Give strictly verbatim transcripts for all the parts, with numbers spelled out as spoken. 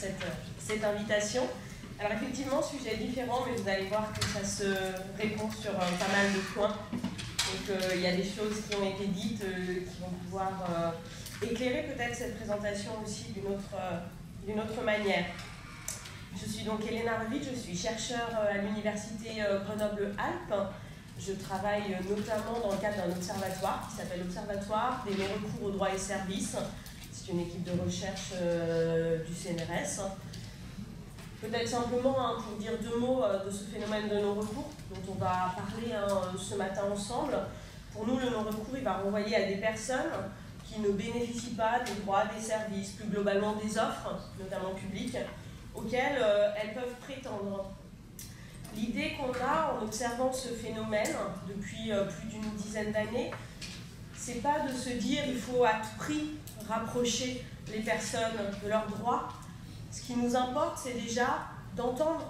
cette, cette invitation. Alors effectivement, sujet différent, mais vous allez voir que ça se répond sur euh, pas mal de points. Donc euh, il y a des choses qui ont été dites euh, qui vont pouvoir euh, éclairer peut-être cette présentation aussi d'une autre, euh, d'une autre manière. Je suis donc Hélène Arvid, je suis chercheure à l'université Grenoble-Alpes. Je travaille notamment dans le cadre d'un observatoire qui s'appelle l'Observatoire des non-recours aux droits et services. C'est une équipe de recherche euh, du C N R S. Peut-être simplement hein, pour dire deux mots euh, de ce phénomène de non-recours dont on va parler hein, ce matin ensemble. Pour nous, le non-recours, il va renvoyer à des personnes qui ne bénéficient pas des droits, des services, plus globalement des offres, notamment publiques, auxquelles euh, elles peuvent prétendre. L'idée qu'on a en observant ce phénomène depuis euh, plus d'une dizaine d'années, c'est pas de se dire il faut à tout prix rapprocher les personnes de leurs droits. Ce qui nous importe, c'est déjà d'entendre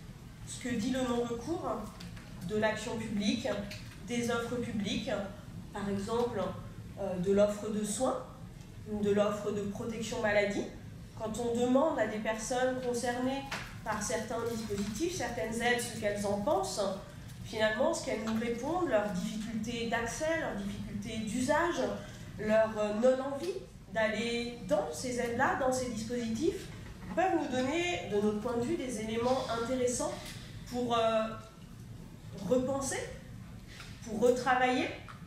ce que dit le non-recours de l'action publique, des offres publiques, par exemple euh, de l'offre de soins, de l'offre de protection maladie. Quand on demande à des personnes concernées par certains dispositifs, certaines aides, ce qu'elles en pensent, finalement, ce qu'elles nous répondent, leurs difficultés d'accès, leurs difficultés d'usage, leur non-envie d'aller dans ces aides-là, dans ces dispositifs, peuvent nous donner, de notre point de vue, des éléments intéressants pour euh, repenser, pour retravailler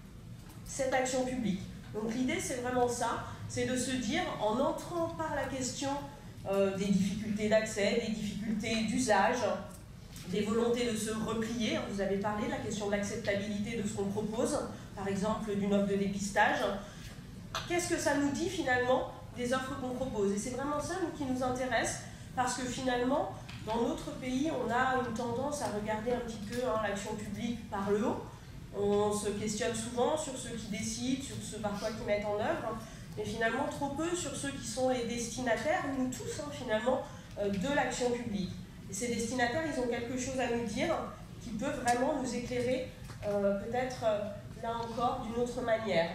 cette action publique. Donc l'idée, c'est vraiment ça, c'est de se dire, en entrant par la question euh, des difficultés d'accès, des difficultés d'usage, des volontés de se replier, vous avez parlé de la question de l'acceptabilité de ce qu'on propose, par exemple d'une offre de dépistage, qu'est-ce que ça nous dit finalement des offres qu'on propose? Et c'est vraiment ça nous, qui nous intéresse, parce que finalement, dans notre pays, on a une tendance à regarder un petit peu hein, l'action publique par le haut. On se questionne souvent sur ceux qui décident, sur ceux parfois qui mettent en œuvre, mais finalement trop peu sur ceux qui sont les destinataires, nous tous hein, finalement, euh, de l'action publique. Et ces destinataires, ils ont quelque chose à nous dire qui peut vraiment nous éclairer, euh, peut-être euh, là encore, d'une autre manière.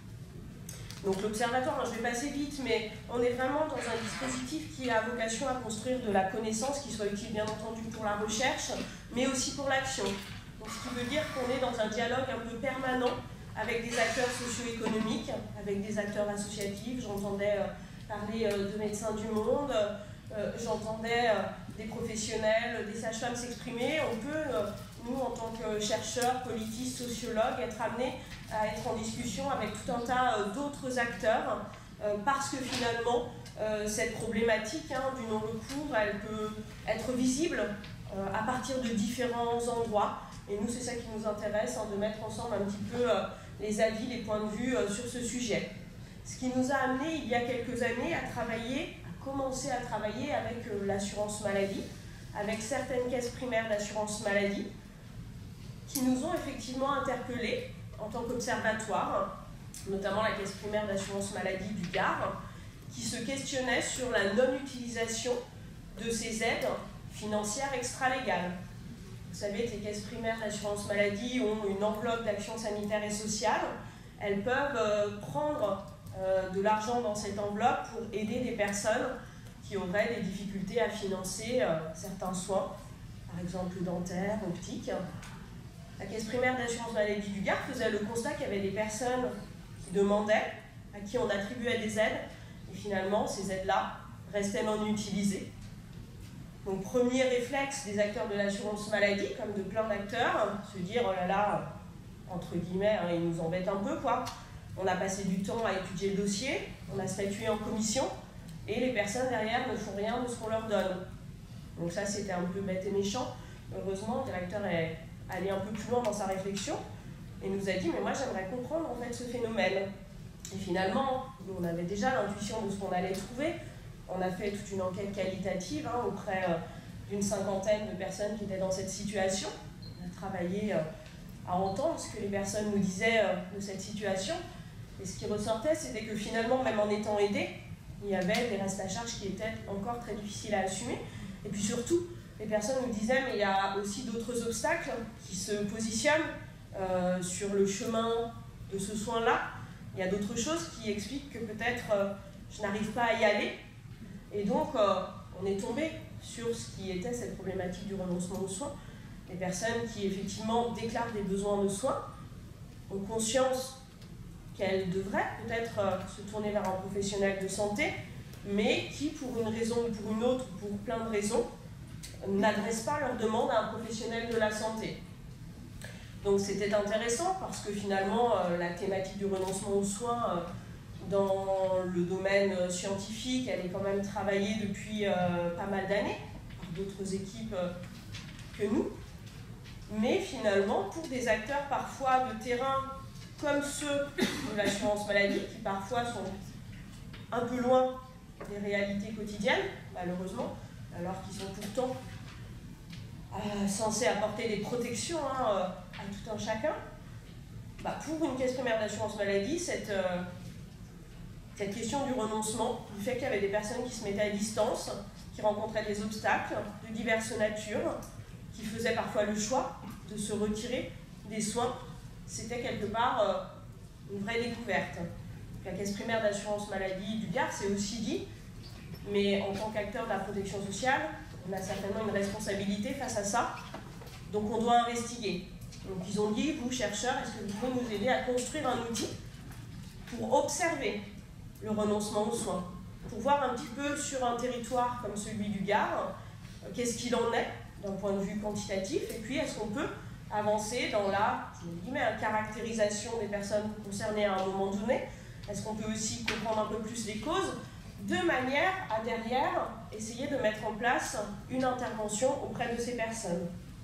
Donc l'observatoire, je vais passer vite, mais on est vraiment dans un dispositif qui a vocation à construire de la connaissance qui soit utile bien entendu pour la recherche, mais aussi pour l'action. Donc ce qui veut dire qu'on est dans un dialogue un peu permanent avec des acteurs socio-économiques, avec des acteurs associatifs. J'entendais euh, parler euh, de Médecins du Monde, euh, j'entendais euh, des professionnels, des sages-femmes s'exprimer. On peut, euh, nous, en tant que chercheurs, politistes, sociologues, être amenés à être en discussion avec tout un tas euh, d'autres acteurs, euh, parce que finalement, euh, cette problématique hein, du non-recours, elle peut être visible euh, à partir de différents endroits. Et nous, c'est ça qui nous intéresse, hein, de mettre ensemble un petit peu euh, les avis, les points de vue euh, sur ce sujet. Ce qui nous a amené, il y a quelques années, à travailler, à commencer à travailler avec euh, l'assurance maladie, avec certaines caisses primaires d'assurance maladie, qui nous ont effectivement interpellés en tant qu'observatoire, notamment la caisse primaire d'assurance maladie du Gard, qui se questionnait sur la non-utilisation de ces aides financières extra-légales. Vous savez que les caisses primaires d'assurance maladie ont une enveloppe d'action sanitaire et sociale. Elles peuvent euh, prendre euh, de l'argent dans cette enveloppe pour aider des personnes qui auraient des difficultés à financer euh, certains soins, par exemple dentaires, optiques. La caisse primaire d'assurance maladie du Gard faisait le constat qu'il y avait des personnes qui demandaient, à qui on attribuait des aides, et finalement ces aides-là restaient non utilisées. Donc premier réflexe des acteurs de l'assurance maladie, comme de plein d'acteurs, se dire oh là là, entre guillemets, hein, ils nous embêtent un peu quoi. On a passé du temps à étudier le dossier, on a statué en commission, et les personnes derrière ne font rien de ce qu'on leur donne. Donc ça c'était un peu bête et méchant. Heureusement, le directeur est allé un peu plus loin dans sa réflexion et nous a dit mais moi j'aimerais comprendre en fait ce phénomène. Et finalement, nous, on avait déjà l'intuition de ce qu'on allait trouver. On a fait toute une enquête qualitative hein, auprès euh, d'une cinquantaine de personnes qui étaient dans cette situation. On a travaillé euh, à entendre ce que les personnes nous disaient euh, de cette situation. Et ce qui ressortait, c'était que finalement, même en étant aidés, il y avait des restes à charge qui étaient encore très difficiles à assumer. Et puis surtout, les personnes nous disaient mais il y a aussi d'autres obstacles qui se positionnent euh, sur le chemin de ce soin-là. Il y a d'autres choses qui expliquent que peut-être euh, je n'arrive pas à y aller. Et donc, euh, on est tombé sur ce qui était cette problématique du renoncement aux soins. Les personnes qui effectivement déclarent des besoins de soins ont conscience qu'elles devraient peut-être se tourner vers un professionnel de santé, mais qui, pour une raison ou pour une autre, pour plein de raisons, n'adressent pas leur demande à un professionnel de la santé. Donc c'était intéressant parce que finalement, la thématique du renoncement aux soins, dans le domaine scientifique, elle est quand même travaillée depuis pas mal d'années par d'autres équipes que nous. Mais finalement, pour des acteurs parfois de terrain comme ceux de l'assurance maladie, qui parfois sont un peu loin des réalités quotidiennes, malheureusement, alors qu'ils sont pourtant euh, censés apporter des protections hein, à tout un chacun, bah, pour une caisse primaire d'assurance maladie, cette, euh, cette question du renoncement, du fait qu'il y avait des personnes qui se mettaient à distance, qui rencontraient des obstacles de diverses natures, qui faisaient parfois le choix de se retirer des soins, c'était quelque part euh, une vraie découverte. La caisse primaire d'assurance maladie du Gard s'est aussi dit, mais en tant qu'acteur de la protection sociale, on a certainement une responsabilité face à ça, donc on doit investiguer. Donc ils ont dit, vous chercheurs, est-ce que vous pouvez nous aider à construire un outil pour observer le renoncement aux soins, pour voir un petit peu sur un territoire comme celui du Gard, euh, qu'est-ce qu'il en est d'un point de vue quantitatif, et puis est-ce qu'on peut avancer dans la je dis, mais, la caractérisation des personnes concernées à un moment donné, est-ce qu'on peut aussi comprendre un peu plus les causes, de manière à derrière essayer de mettre en place une intervention auprès de ces personnes.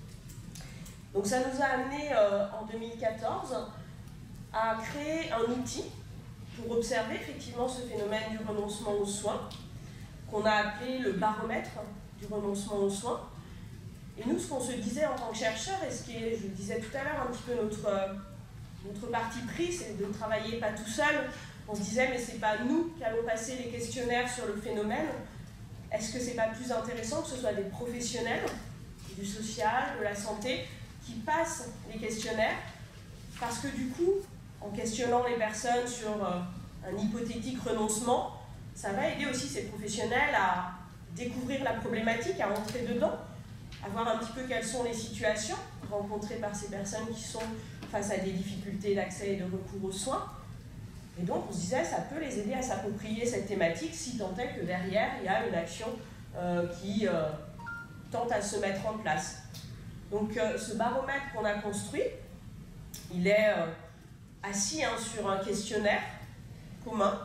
Donc ça nous a amené euh, en deux mille quatorze à créer un outil pour observer effectivement ce phénomène du renoncement aux soins, qu'on a appelé le baromètre du renoncement aux soins. Et nous, ce qu'on se disait en tant que chercheurs, et ce qui est, je le disais tout à l'heure, un petit peu notre, euh, notre parti pris, c'est de ne travailler pas tout seul. On se disait, mais c'est pas nous qui allons passer les questionnaires sur le phénomène. Est-ce que c'est pas plus intéressant que ce soit des professionnels du social, de la santé, qui passent les questionnaires? Parce que du coup, en questionnant les personnes sur euh, un hypothétique renoncement, ça va aider aussi ces professionnels à découvrir la problématique, à entrer dedans, à voir un petit peu quelles sont les situations rencontrées par ces personnes qui sont face à des difficultés d'accès et de recours aux soins. Et donc on se disait, ça peut les aider à s'approprier cette thématique si tant est que derrière il y a une action euh, qui euh, tente à se mettre en place. Donc euh, ce baromètre qu'on a construit, il est euh, assis hein, sur un questionnaire commun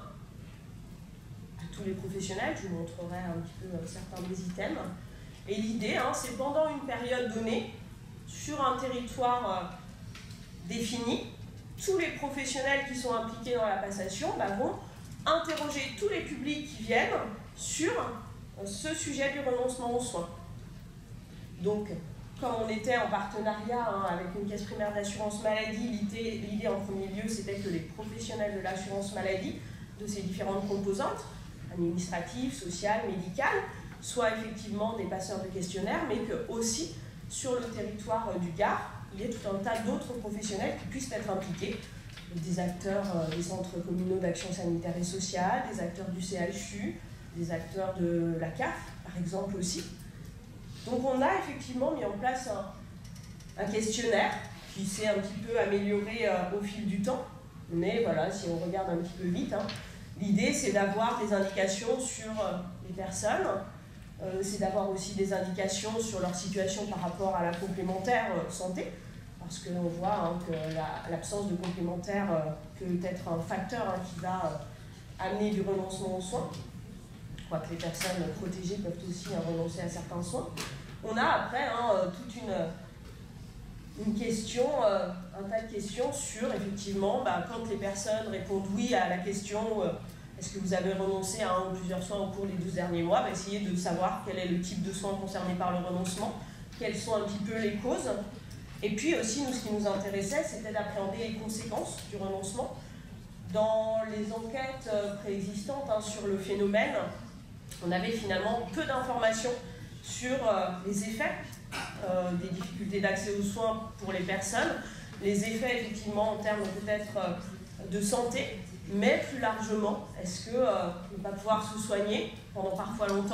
à tous les professionnels. Je vous montrerai un petit peu euh, certains des items. Et l'idée, hein, c'est pendant une période donnée, sur un territoire euh, défini, tous les professionnels qui sont impliqués dans la passation bah, vont interroger tous les publics qui viennent sur euh, ce sujet du renoncement aux soins. Donc, comme on était en partenariat hein, avec une caisse primaire d'assurance maladie, l'idée en premier lieu, c'était que les professionnels de l'assurance maladie, de ces différentes composantes, administratives, sociales, médicales, soient effectivement des passeurs de questionnaires, mais que aussi sur le territoire du Gard, il y a tout un tas d'autres professionnels qui puissent être impliqués, des acteurs euh, des centres communaux d'action sanitaire et sociale, des acteurs du C H U, des acteurs de la C A F, par exemple aussi. Donc on a effectivement mis en place un, un questionnaire qui s'est un petit peu amélioré euh, au fil du temps, mais voilà, si on regarde un petit peu vite, hein, l'idée c'est d'avoir des indications sur euh, les personnes, Euh, c'est d'avoir aussi des indications sur leur situation par rapport à la complémentaire euh, santé, parce qu'on voit hein, que l'absence la, de complémentaire euh, peut être un facteur hein, qui va euh, amener du renoncement aux soins. Je crois que les personnes protégées peuvent aussi hein, renoncer à certains soins. On a après hein, toute une, une question, euh, un tas de questions sur effectivement, bah, quand les personnes répondent oui à la question euh, est-ce que vous avez renoncé à un ou plusieurs soins au cours des douze derniers mois, bah, essayer de savoir quel est le type de soins concernés par le renoncement, quelles sont un petit peu les causes. Et puis aussi, nous, ce qui nous intéressait, c'était d'appréhender les conséquences du renoncement. Dans les enquêtes préexistantes hein, sur le phénomène, on avait finalement peu d'informations sur euh, les effets euh, des difficultés d'accès aux soins pour les personnes, les effets effectivement en termes peut-être euh, de santé, mais plus largement, est-ce que euh, ne pas pouvoir se soigner pendant parfois longtemps,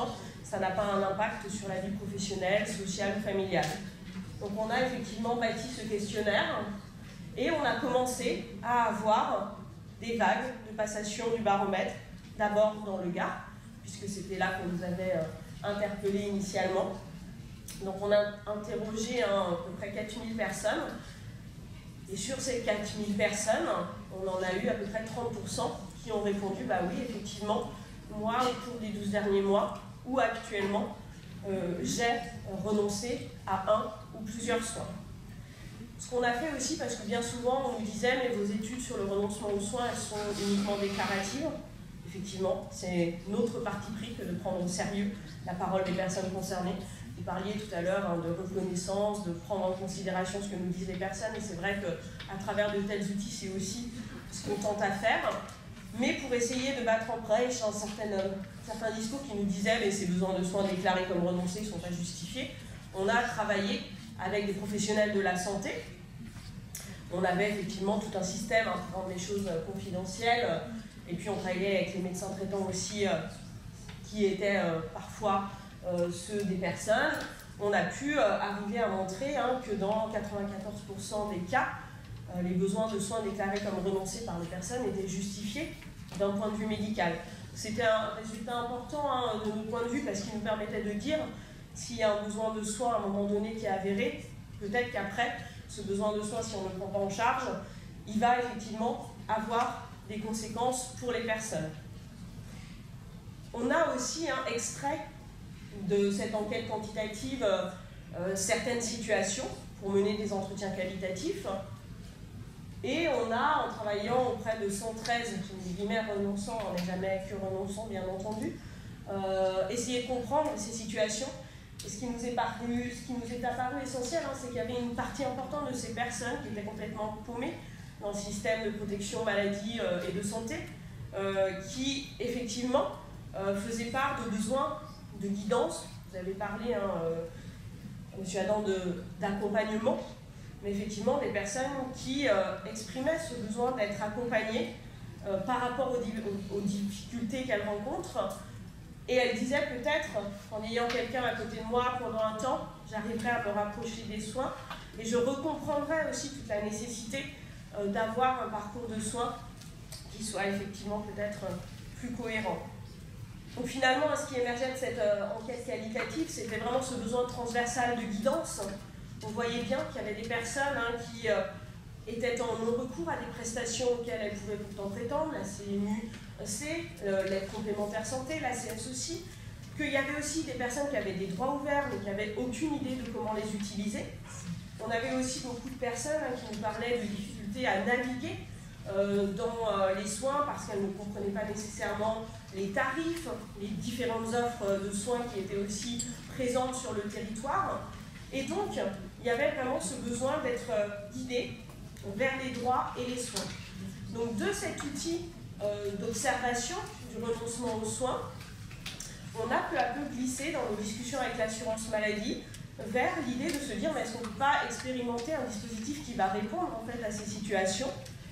ça n'a pas un impact sur la vie professionnelle, sociale ou familiale. Donc on a effectivement bâti ce questionnaire et on a commencé à avoir des vagues de passation du baromètre, d'abord dans le Gard, puisque c'était là qu'on nous avait interpellés initialement. Donc on a interrogé hein, à peu près quatre mille personnes, et sur ces quatre mille personnes, on en a eu à peu près trente pour cent qui ont répondu « bah oui, effectivement, moi, au cours des douze derniers mois, ou actuellement, euh, j'ai renoncé à un ou plusieurs soins ». Ce qu'on a fait aussi, parce que bien souvent on nous disait « mais vos études sur le renoncement aux soins, elles sont uniquement déclaratives ». Effectivement, c'est notre parti pris que de prendre au sérieux la parole des personnes concernées. Vous parliez tout à l'heure hein, de reconnaissance, de prendre en considération ce que nous disent les personnes, et c'est vrai qu'à travers de tels outils, c'est aussi ce qu'on tente à faire. Mais pour essayer de battre en brèche dans certaines, certains discours qui nous disaient mais ces besoins de soins déclarés comme renoncés ne sont pas justifiés, on a travaillé avec des professionnels de la santé. On avait effectivement tout un système hein, pour rendre les choses confidentielles, et puis on travaillait avec les médecins traitants aussi, euh, qui étaient euh, parfois euh, ceux des personnes. On a pu euh, arriver à montrer hein, que dans quatre-vingt-quatorze pour cent des cas, euh, les besoins de soins déclarés comme renoncés par les personnes étaient justifiés d'un point de vue médical. C'était un résultat important hein, de notre point de vue, parce qu'il nous permettait de dire s'il y a un besoin de soins à un moment donné qui est avéré, peut-être qu'après, ce besoin de soins, si on ne le prend pas en charge, il va effectivement avoir des conséquences pour les personnes. On a aussi un extrait de cette enquête quantitative euh, certaines situations pour mener des entretiens qualitatifs. Et on a, en travaillant auprès de cent treize, je dis guillemets renonçants, on n'est jamais que renonçants bien entendu, euh, essayé de comprendre ces situations. Et ce qui nous est, paru, ce qui nous est apparu essentiel, hein, c'est qu'il y avait une partie importante de ces personnes qui étaient complètement paumées dans le système de protection maladie euh, et de santé, euh, qui effectivement euh, faisaient part de besoins de guidance. Vous avez parlé, hein, euh, M. Adam, d'accompagnement, mais effectivement des personnes qui euh, exprimaient ce besoin d'être accompagnées euh, par rapport aux, aux, aux difficultés qu'elles rencontrent. Et elle disait peut-être, en ayant quelqu'un à côté de moi pendant un temps, j'arriverai à me rapprocher des soins et je recomprendrai aussi toute la nécessité euh, d'avoir un parcours de soins qui soit effectivement peut-être euh, plus cohérent. Donc finalement, ce qui émergeait de cette euh, enquête qualitative, c'était vraiment ce besoin transversal de guidance. On voyait bien qu'il y avait des personnes hein, qui euh, étaient en non-recours à des prestations auxquelles elles pouvaient pourtant prétendre, la C M U C, euh, l'aide complémentaire santé, la C S aussi, qu'il y avait aussi des personnes qui avaient des droits ouverts mais qui n'avaient aucune idée de comment les utiliser. On avait aussi beaucoup de personnes hein, qui nous parlaient de difficultés à naviguer euh, dans euh, les soins parce qu'elles ne comprenaient pas nécessairement les tarifs, les différentes offres de soins qui étaient aussi présentes sur le territoire. Et donc, il y avait vraiment ce besoin d'être euh, guidé vers les droits et les soins. Donc de cet outil euh, d'observation du renoncement aux soins, on a peu à peu glissé dans nos discussions avec l'assurance maladie vers l'idée de se dire mais est-ce qu'on ne peut pas expérimenter un dispositif qui va répondre en fait à ces situations.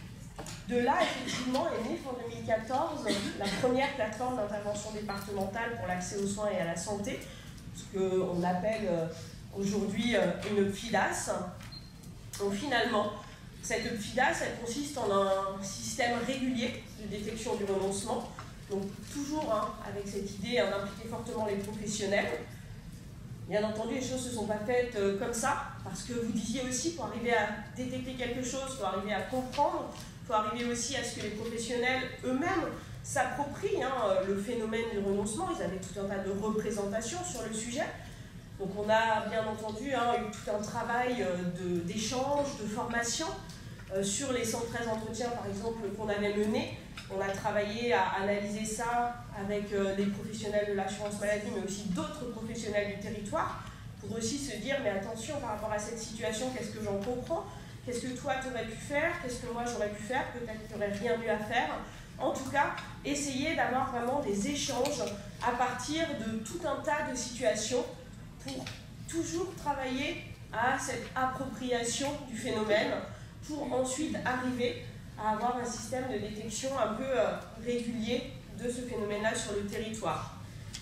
De là, effectivement, est née en deux mille quatorze la première plateforme d'intervention départementale pour l'accès aux soins et à la santé, ce qu'on appelle euh, aujourd'hui euh, une P F I D A S. Donc finalement, cette P F I D A S, elle consiste en un système régulier de détection du renoncement, donc toujours hein, avec cette idée hein, d'impliquer fortement les professionnels. Bien entendu, les choses ne se sont pas faites euh, comme ça, parce que vous disiez aussi, pour arriver à détecter quelque chose, pour arriver à comprendre, il faut arriver aussi à ce que les professionnels eux-mêmes s'approprient hein, le phénomène du renoncement. Ils avaient tout un tas de représentations sur le sujet. Donc on a bien entendu hein, eu tout un travail euh, d'échange, de, de formation euh, sur les cent treize entretiens par exemple qu'on avait menés. On a travaillé à analyser ça avec euh, des professionnels de l'assurance maladie, mais aussi d'autres professionnels du territoire, pour aussi se dire, mais attention par rapport à cette situation, qu'est-ce que j'en comprends? Qu'est-ce que toi tu aurais pu faire? Qu'est-ce que moi j'aurais pu faire? Peut-être qu'il n'y aurait rien eu à faire. En tout cas, essayer d'avoir vraiment des échanges à partir de tout un tas de situations pour toujours travailler à cette appropriation du phénomène pour ensuite arriver à avoir un système de détection un peu euh, régulier de ce phénomène-là sur le territoire.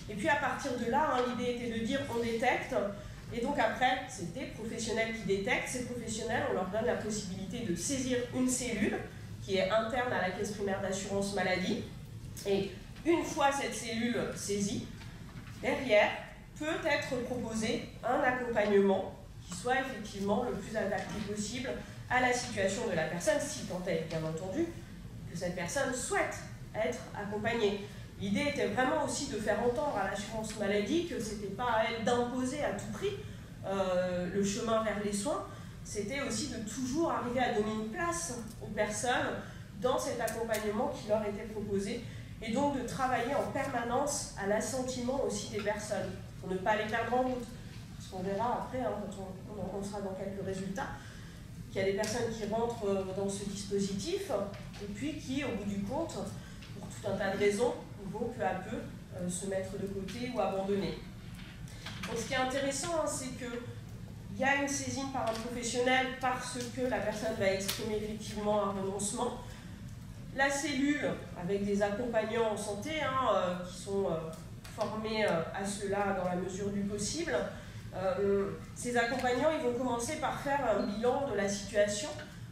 Et puis à partir de là, hein, l'idée était de dire on détecte, et donc après, c'est des professionnels qui détectent. Ces professionnels, on leur donne la possibilité de saisir une cellule qui est interne à la caisse primaire d'assurance maladie. Et une fois cette cellule saisie, derrière, peut être proposé un accompagnement qui soit effectivement le plus adapté possible à la situation de la personne, si tant est, bien entendu, que cette personne souhaite être accompagnée. L'idée était vraiment aussi de faire entendre à l'assurance maladie que ce n'était pas à elle d'imposer à tout prix euh, le chemin vers les soins, c'était aussi de toujours arriver à donner une place aux personnes dans cet accompagnement qui leur était proposé, et donc de travailler en permanence à l'assentiment aussi des personnes, pour ne pas les perdre en route. Parce qu'on verra après, hein, quand on, on sera dans quelques résultats, qu'il y a des personnes qui rentrent dans ce dispositif, et puis qui, au bout du compte, pour tout un tas de raisons, vont peu à peu euh, se mettre de côté ou abandonner. Donc ce qui est intéressant, hein, c'est qu'il y a une saisine par un professionnel parce que la personne va exprimer effectivement un renoncement. La cellule, avec des accompagnants en santé hein, euh, qui sont euh, formés euh, à cela dans la mesure du possible, euh, ces accompagnants ils vont commencer par faire un bilan de la situation,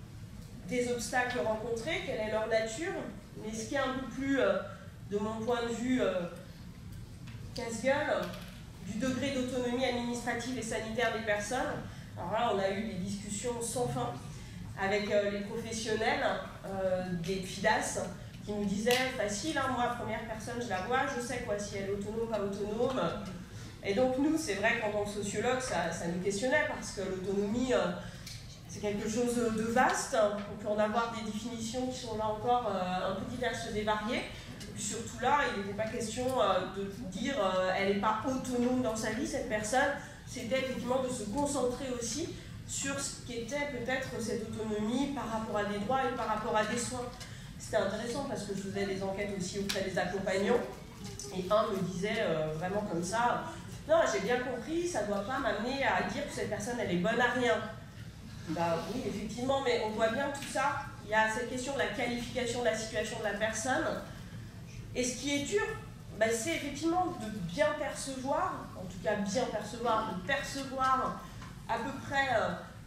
des obstacles rencontrés, quelle est leur nature, mais ce qui est un peu plus, euh, de mon point de vue, euh, casse-gueule, du degré d'autonomie administrative et sanitaire des personnes. Alors là, on a eu des discussions sans fin avec euh, les professionnels euh, des P I D A S qui nous disaient « facile, hein, moi, première personne, je la vois, je sais quoi, si elle est autonome, pas autonome ». Et donc nous, c'est vrai qu'en tant que sociologue, ça, ça nous questionnait parce que l'autonomie, euh, c'est quelque chose de vaste. On peut en avoir des définitions qui sont là encore euh, un peu diverses et variées. Et puis surtout là, il n'était pas question euh, de dire euh, elle n'est pas autonome dans sa vie, cette personne. C'était effectivement de se concentrer aussi sur ce qu'était peut-être cette autonomie par rapport à des droits et par rapport à des soins. C'était intéressant parce que je faisais des enquêtes aussi auprès des accompagnants. Et un me disait euh, vraiment comme ça, non, j'ai bien compris, ça ne doit pas m'amener à dire que cette personne elle est bonne à rien. Bah oui, effectivement, mais on voit bien tout ça. Il y a cette question de la qualification de la situation de la personne. Et ce qui est dur, bah, c'est effectivement de bien percevoir, en tout cas bien percevoir, de percevoir à peu près euh,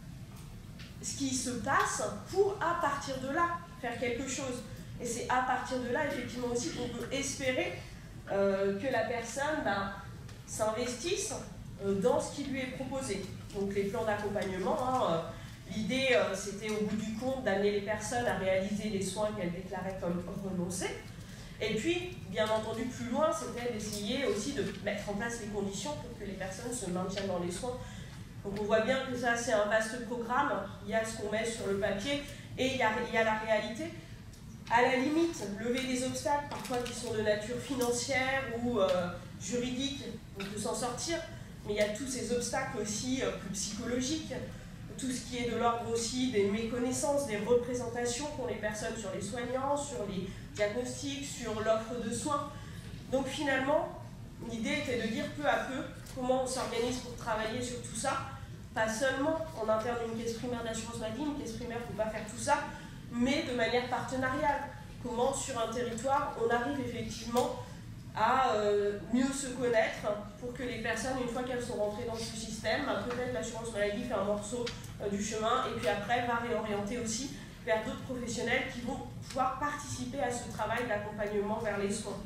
ce qui se passe pour, à partir de là, faire quelque chose. Et c'est à partir de là, effectivement aussi, qu'on peut espérer euh, que la personne bah, s'investisse euh, dans ce qui lui est proposé. Donc les plans d'accompagnement, hein, euh, l'idée euh, c'était au bout du compte d'amener les personnes à réaliser les soins qu'elles déclaraient comme renoncés. Et puis, bien entendu, plus loin, c'était d'essayer aussi de mettre en place les conditions pour que les personnes se maintiennent dans les soins. Donc on voit bien que ça c'est un vaste programme, il y a ce qu'on met sur le papier et il y a, il y a la réalité. À la limite, lever des obstacles, parfois qui sont de nature financière ou euh, juridique, on peut s'en sortir, mais il y a tous ces obstacles aussi euh, plus psychologiques, tout ce qui est de l'ordre aussi des méconnaissances, des représentations qu'ont les personnes sur les soignants, sur les diagnostics, sur l'offre de soins. Donc finalement, l'idée était de dire peu à peu comment on s'organise pour travailler sur tout ça, pas seulement en interne d'une caisse primaire d'assurance maladie, une caisse primaire ne peut pas faire tout ça, mais de manière partenariale. Comment sur un territoire on arrive effectivement à euh, mieux se connaître pour que les personnes, une fois qu'elles sont rentrées dans ce système, peut-être l'assurance maladie fait un morceau euh, du chemin et puis après va réorienter aussi vers d'autres professionnels qui vont pouvoir participer à ce travail d'accompagnement vers les soins.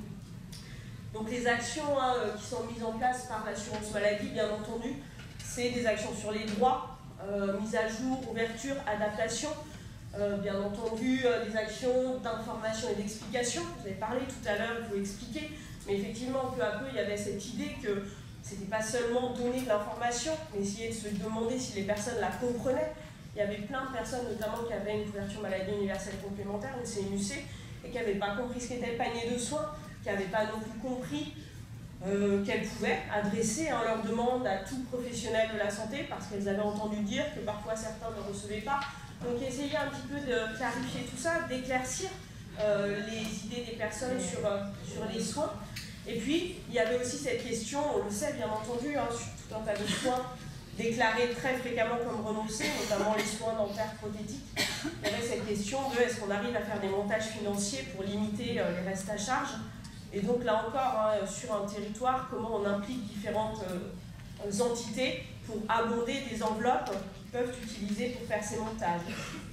Donc les actions hein, qui sont mises en place par l'assurance maladie, bien entendu, c'est des actions sur les droits, euh, mise à jour, ouverture, adaptation, euh, bien entendu euh, des actions d'information et d'explication. Vous avez parlé tout à l'heure, il faut expliquer, mais effectivement, peu à peu, il y avait cette idée que ce n'était pas seulement donner de l'information, mais essayer de se demander si les personnes la comprenaient. Il y avait plein de personnes, notamment qui avaient une couverture maladie universelle complémentaire, une C M U C, et qui n'avaient pas compris ce qu'était le panier de soins, qui n'avaient pas non plus compris euh, qu'elles pouvaient adresser hein, leurs demandes à tout professionnel de la santé, parce qu'elles avaient entendu dire que parfois certains ne recevaient pas. Donc essayer un petit peu de clarifier tout ça, d'éclaircir euh, les idées des personnes sur, euh, sur les soins. Et puis, il y avait aussi cette question, on le sait bien entendu, hein, sur tout un tas de soins déclarés très fréquemment comme renoncés, notamment les soins dentaires prothétiques. Il y avait cette question de est-ce qu'on arrive à faire des montages financiers pour limiter euh, les restes à charge. Et donc là encore, hein, sur un territoire, comment on implique différentes euh, entités pour abonder des enveloppes qui peuvent utiliser pour faire ces montages.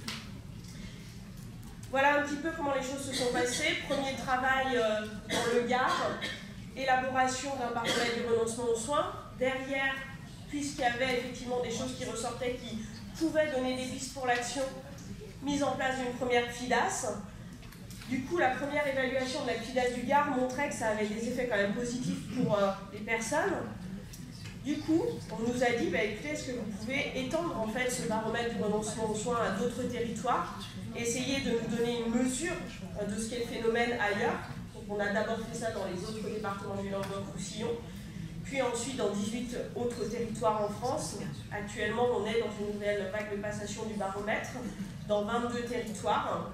Voilà un petit peu comment les choses se sont passées. Premier travail euh, dans le Gard, élaboration d'un baromètre du renoncement aux soins. Derrière, puisqu'il y avait effectivement des choses qui ressortaient qui pouvaient donner des pistes pour l'action, mise en place d'une première FIDAS. Du coup, la première évaluation de la FIDAS du Gard montrait que ça avait des effets quand même positifs pour euh, les personnes. Du coup, on nous a dit, bah, écoutez, est-ce que vous pouvez étendre en fait ce baromètre du renoncement aux soins à d'autres territoires, essayer de nous donner une mesure euh, de ce qu'est le phénomène ailleurs. Donc on a d'abord fait ça dans les autres départements du Languedoc-Roussillon, puis ensuite dans dix-huit autres territoires en France. Actuellement, on est dans une nouvelle vague de passation du baromètre, dans vingt-deux territoires.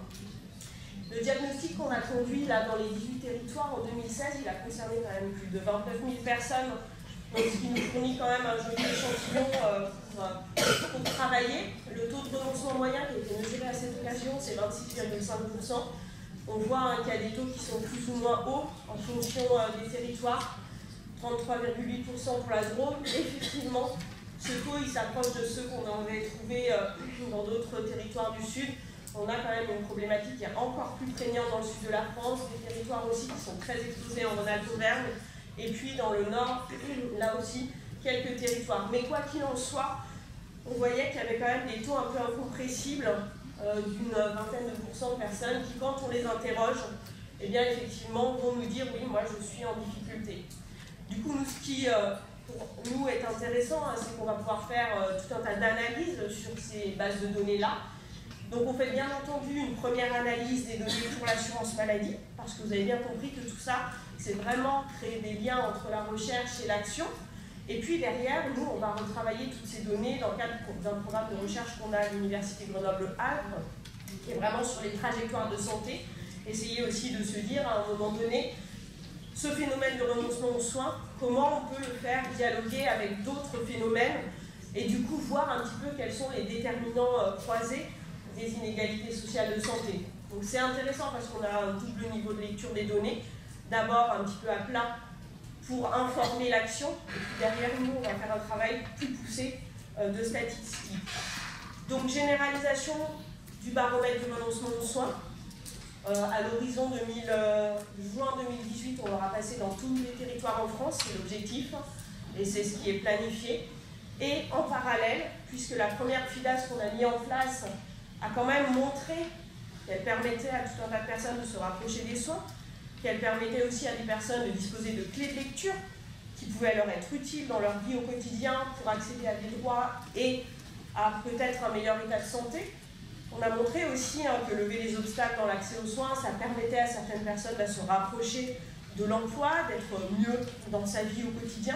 Le diagnostic qu'on a conduit là, dans les dix-huit territoires en deux mille seize, il a concerné quand même plus de vingt-neuf mille personnes, donc ce qui nous fournit quand même un joli échantillon euh, pour, euh, pour travailler. Le taux de renoncement moyen qui a été mesuré à cette occasion, c'est vingt-six virgule cinq pour cent. On voit hein, qu'il y a des taux qui sont plus ou moins hauts en fonction euh, des territoires. trente-trois virgule huit pour cent pour la Drôme. Effectivement, ce taux il s'approche de ceux qu'on avait trouvés euh, dans d'autres territoires du Sud. On a quand même une problématique qui est encore plus prégnante dans le sud de la France, des territoires aussi qui sont très exposés en Rhône-Alpes-Auvergne, et puis dans le nord, là aussi, quelques territoires. Mais quoi qu'il en soit, on voyait qu'il y avait quand même des taux un peu incompressibles euh, d'une vingtaine de pourcents de personnes qui, quand on les interroge, eh bien effectivement, vont nous dire « oui, moi je suis en difficulté ». Du coup, nous, ce qui euh, pour nous est intéressant, hein, c'est qu'on va pouvoir faire euh, tout un tas d'analyses sur ces bases de données-là. Donc on fait bien entendu une première analyse des données pour l'assurance maladie, parce que vous avez bien compris que tout ça, c'est vraiment créer des liens entre la recherche et l'action. Et puis derrière, nous, on va retravailler toutes ces données dans le cadre d'un programme de recherche qu'on a à l'Université Grenoble-Alpes, qui est vraiment sur les trajectoires de santé. Essayer aussi de se dire, à un moment donné, ce phénomène de renoncement aux soins, comment on peut le faire dialoguer avec d'autres phénomènes, et du coup voir un petit peu quels sont les déterminants euh, croisés des inégalités sociales de santé. Donc c'est intéressant parce qu'on a un double niveau de lecture des données. D'abord un petit peu à plat pour informer l'action, et puis derrière nous on va faire un travail plus poussé euh, de statistiques. Donc généralisation du baromètre du renoncement aux soins. Euh, à l'horizon euh, juin deux mille dix-huit, on aura passé dans tous les territoires en France, c'est l'objectif, et c'est ce qui est planifié. Et en parallèle, puisque la première FIDAS qu'on a mis en place a quand même montré qu'elle permettait à tout un tas de personnes de se rapprocher des soins, qu'elle permettait aussi à des personnes de disposer de clés de lecture qui pouvaient leur être utiles dans leur vie au quotidien pour accéder à des droits et à peut-être un meilleur état de santé. On a montré aussi hein, que lever les obstacles dans l'accès aux soins, ça permettait à certaines personnes de se rapprocher de l'emploi, d'être mieux dans sa vie au quotidien.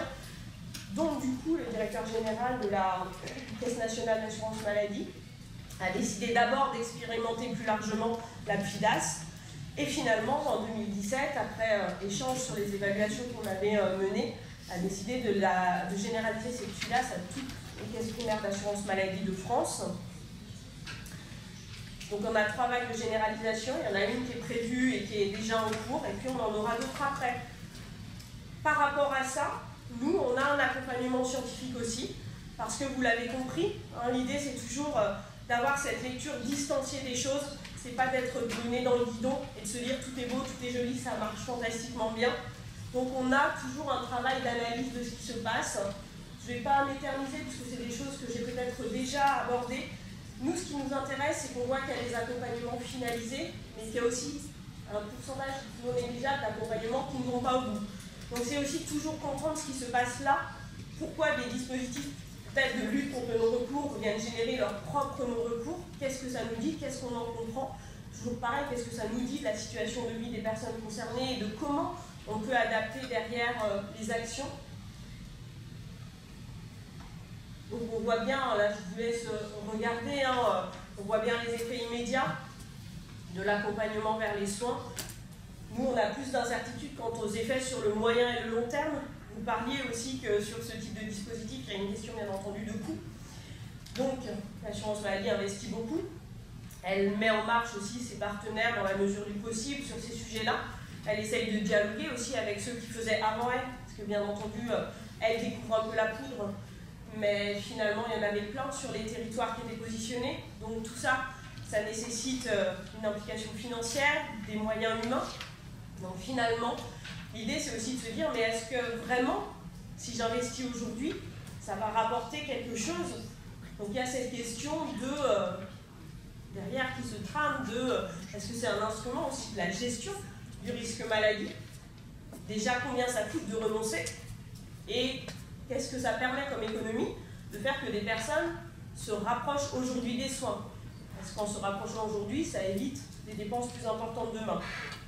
Donc du coup, le directeur général de la Caisse nationale d'assurance maladie a décidé d'abord d'expérimenter plus largement la FIDAS. Et finalement, en deux mille dix-sept, après euh, échange sur les évaluations qu'on avait euh, menées, a décidé de, la, de généraliser cette FIDAS à toutes les caisses primaires d'assurance maladie de France. Donc on a trois vagues de généralisation, il y en a une qui est prévue et qui est déjà en cours, et puis on en aura d'autres après. Par rapport à ça, nous, on a un accompagnement scientifique aussi, parce que vous l'avez compris, hein, l'idée c'est toujours euh, d'avoir cette lecture distanciée des choses, c'est pas d'être donné dans le guidon et de se dire tout est beau, tout est joli, ça marche fantastiquement bien. Donc on a toujours un travail d'analyse de ce qui se passe. Je ne vais pas m'éterniser parce que c'est des choses que j'ai peut-être déjà abordées. Nous, ce qui nous intéresse, c'est qu'on voit qu'il y a des accompagnements finalisés, mais qu'il y a aussi un pourcentage non négligeable d'accompagnements qui ne vont pas au bout. Donc c'est aussi toujours comprendre ce qui se passe là, pourquoi des dispositifs tels de lutte contre le non-recours viennent générer leur propre non-recours, qu'est-ce que ça nous dit, qu'est-ce qu'on en comprend, toujours pareil, qu'est-ce que ça nous dit de la situation de vie des personnes concernées et de comment on peut adapter derrière euh, les actions. Donc on voit bien, là je vous laisse regarder, hein, on voit bien les effets immédiats de l'accompagnement vers les soins. Nous, on a plus d'incertitudes quant aux effets sur le moyen et le long terme. Vous parliez aussi que sur ce type de dispositif, il y a une question bien entendu de coût. Donc l'assurance maladie investit beaucoup. Elle met en marche aussi ses partenaires dans la mesure du possible sur ces sujets-là. elle essaye de dialoguer aussi avec ceux qui faisaient avant elle, parce que bien entendu, elle découvre un peu la poudre, mais finalement, il y en avait plein sur les territoires qui étaient positionnés. Donc tout ça, ça nécessite une implication financière, des moyens humains. Donc finalement, l'idée, c'est aussi de se dire, mais est-ce que vraiment, si j'investis aujourd'hui, ça va rapporter quelque chose? Donc il y a cette question de, euh, derrière qui se trame, de, euh, est-ce que c'est un instrument aussi de la gestion du risque maladie? Déjà, combien ça coûte de renoncer? Et qu'est-ce que ça permet comme économie de faire que des personnes se rapprochent aujourd'hui des soins? Parce qu'en se rapprochant aujourd'hui, ça évite des dépenses plus importantes demain.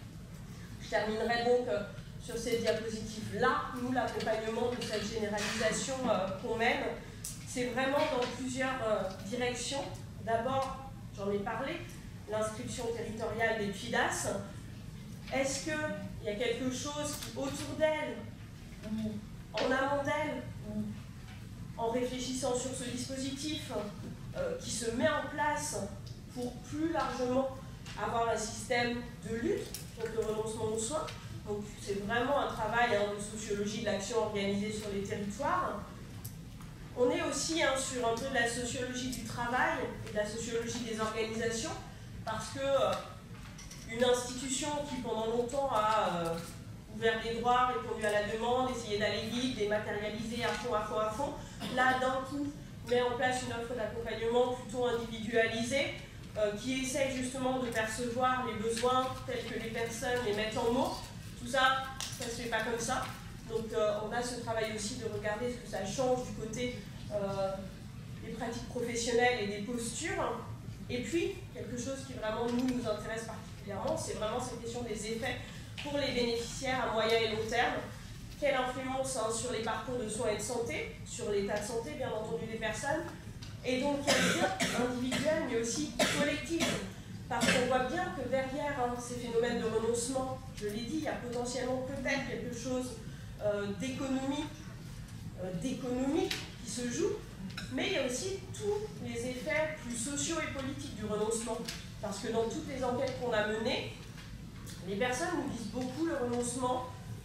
Je terminerai donc euh, sur cette diapositive-là. Nous, l'accompagnement de cette généralisation euh, qu'on mène, c'est vraiment dans plusieurs euh, directions. D'abord, j'en ai parlé, l'inscription territoriale des P I D A S. Est-ce qu'il y a quelque chose qui, autour d'elle, ou en amont d'elle, ou en réfléchissant sur ce dispositif, euh, qui se met en place pour plus largement avoir un système de lutte contre le renoncement aux soins? Donc c'est vraiment un travail hein, de sociologie de l'action organisée sur les territoires. On est aussi hein, sur un peu de la sociologie du travail et de la sociologie des organisations, parce que euh, une institution qui pendant longtemps a euh, ouvert des droits, répondu à la demande, essayé d'aller vite, dématérialiser à fond, à fond, à fond, là d'un coup met en place une offre d'accompagnement plutôt individualisée, euh, qui essaye justement de percevoir les besoins tels que les personnes les mettent en mots. Tout ça, ça ne se fait pas comme ça. Donc euh, on a ce travail aussi de regarder ce que ça change du côté euh, des pratiques professionnelles et des postures. Et puis, quelque chose qui vraiment nous, nous intéresse particulièrement, c'est vraiment cette question des effets pour les bénéficiaires à moyen et long terme. Quelle influence hein, sur les parcours de soins et de santé, sur l'état de santé bien entendu des personnes, et donc quel lien individuel mais aussi collectif. Parce qu'on voit bien que derrière hein, ces phénomènes de renoncement, je l'ai dit, il y a potentiellement peut-être quelque chose euh, d'économie, euh, d'économie qui se joue, mais il y a aussi tous les effets plus sociaux et politiques du renoncement. Parce que dans toutes les enquêtes qu'on a menées, les personnes nous disent beaucoup le renoncement.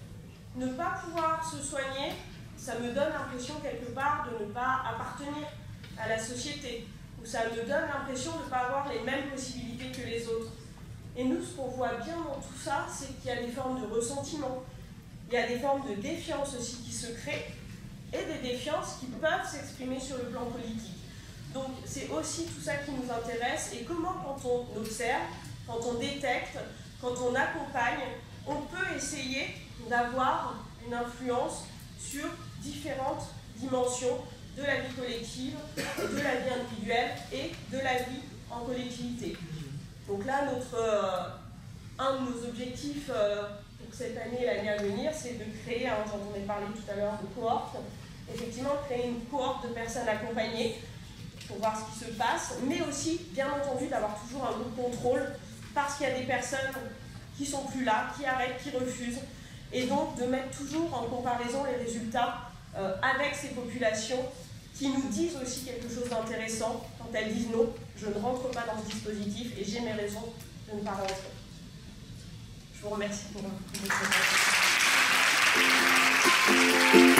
Ne pas pouvoir se soigner, ça me donne l'impression quelque part de ne pas appartenir à la société. Ou ça me donne l'impression de ne pas avoir les mêmes possibilités que les autres. Et nous, ce qu'on voit bien dans tout ça, c'est qu'il y a des formes de ressentiment, il y a des formes de défiance aussi qui se créent, et des défiances qui peuvent s'exprimer sur le plan politique. Donc c'est aussi tout ça qui nous intéresse, et comment quand on observe, quand on détecte, quand on accompagne, on peut essayer d'avoir une influence sur différentes dimensions de la vie collective, de la vie individuelle et de la vie en collectivité. Donc là, notre, euh, un de nos objectifs euh, pour cette année et l'année à venir, c'est de créer, hein, j'en ai parlé tout à l'heure, de cohorte, effectivement créer une cohorte de personnes accompagnées pour voir ce qui se passe, mais aussi, bien entendu, d'avoir toujours un groupe contrôle, parce qu'il y a des personnes qui sont plus là, qui arrêtent, qui refusent, et donc de mettre toujours en comparaison les résultats euh, avec ces populations qui nous disent aussi quelque chose d'intéressant quand elles disent non, je ne rentre pas dans ce dispositif et j'ai mes raisons de ne pas rentrer. Je vous remercie pour votre attention.